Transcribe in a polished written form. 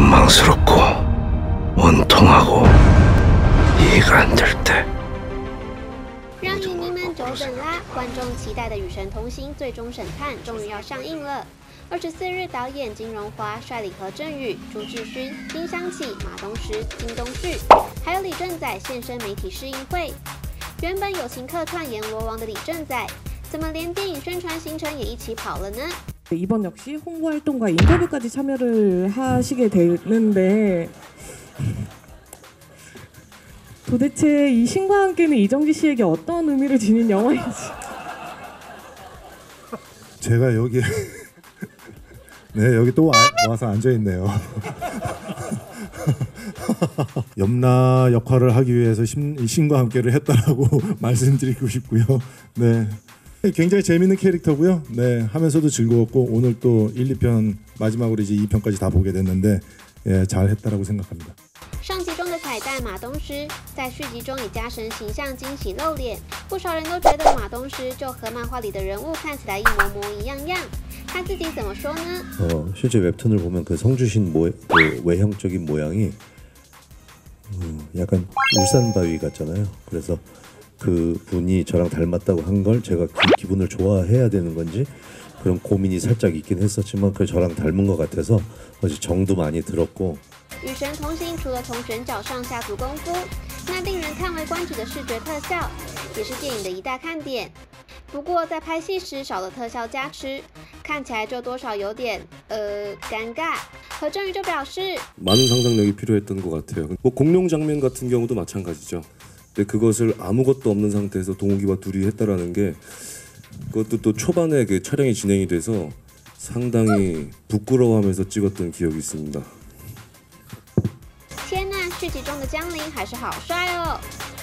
원망스럽고 원통하고 이해가 안 될 때。 让影迷们久等啦！观众期待的《与神同行》最终审判终于要上映了。24日，导演金荣华率领何振宇、朱智勋、金湘起、马东石、金东旭，还有李正宰现身媒体试映会。原本友情客串阎罗王的李正宰，怎么连电影宣传行程也一起跑了呢？ 이번 역시 홍보 활동과 인터뷰까지 참여를 하시게 되는데 도대체 이 신과 함께는 이정지 씨에게 어떤 의미를 지닌 영화인지 제가 여기 네 여기 또 와서 앉아 있네요. 염라 역할을 하기 위해서 신과 함께를 했다라고 말씀드리고 싶고요. 네. 굉장히 재밌는 캐릭터고요. 네, 하면서도 즐거웠고 오늘 또 1, 2편 마지막으로 이제 2편까지 다 보게 됐는데 예, 잘했다라고 생각합니다. 上集中的彩蛋马东石在续集中以家神形象惊喜露脸，不少人都觉得马东石就和漫画里的人物看起来一模一样样。他自己怎么说呢？ 실제 웹툰을 보면 그 성주신 그 외형적인 모양이 약간 울산바위 같잖아요. 그래서 그 분이 저랑 닮았다고 한 걸 제가 그 기분을 좋아해야 되는 건지 그런 고민이 살짝 있긴 했었지만 그 저랑 닮은 것 같아서 어제 정도 많이 들었고. 与神同行除了从选角上下足功夫，那令人叹为观止的视觉特效也是电影的一大看点。不过在拍戏时少了特效加持，看起来就多少有点尴尬。何振宇就表示， 많은 상상력이 필요했던 것 같아요. 뭐 공룡 장면 같은 경우도 마찬가지죠. 근데 그것을 아무것도 없는 상태에서 동욱이와 둘이 했다라는 게 그것도 또 초반에 그 촬영이 진행이 돼서 상당히 부끄러워하면서 찍었던 기억이 있습니다. 天呐，续集中的江林还是好帅哦！